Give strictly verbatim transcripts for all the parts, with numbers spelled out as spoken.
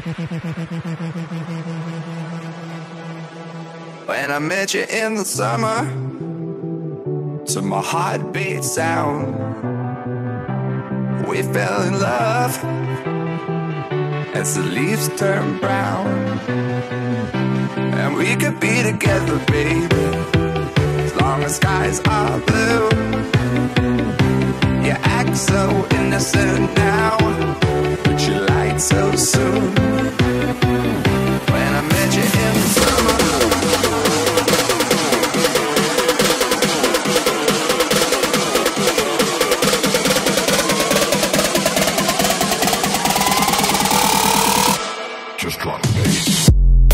When I met you in the summer, to my heartbeat sound, we fell in love as the leaves turn brown. And we could be together, baby, as long as skies are blue. You act so innocent now, but you lied so soon. When I met you in the summer, just drop the bass.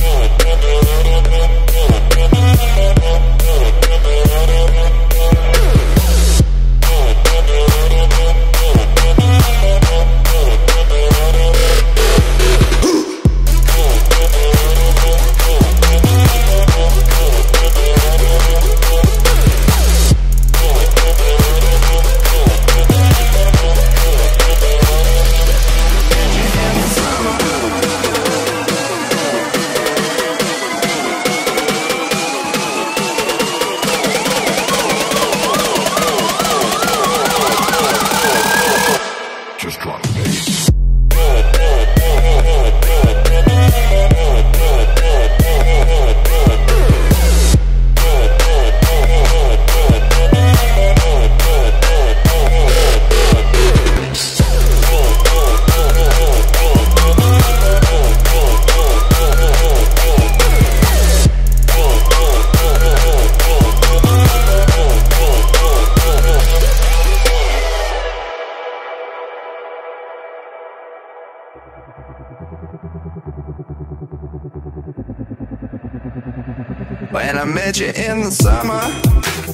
When I met you in the summer,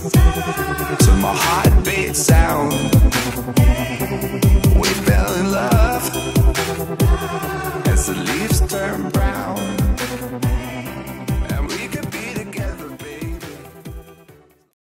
to my heartbeat sound, we fell in love